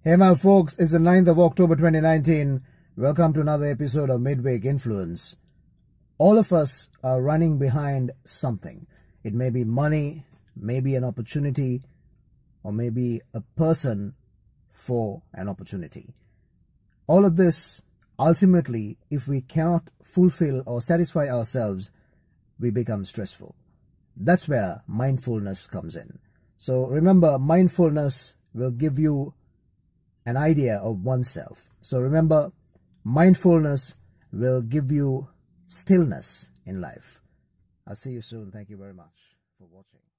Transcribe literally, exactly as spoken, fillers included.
Hey my folks, it's the ninth of October twenty nineteen. Welcome to another episode of MidWeek Influence. All of us are running behind something. It may be money, maybe an opportunity, or maybe a person for an opportunity. All of this, ultimately, if we cannot fulfill or satisfy ourselves, we become stressful. That's where mindfulness comes in. So remember, mindfulness will give you an idea of oneself. So remember, mindfulness will give you stillness in life. I'll see you soon. Thank you very much for watching.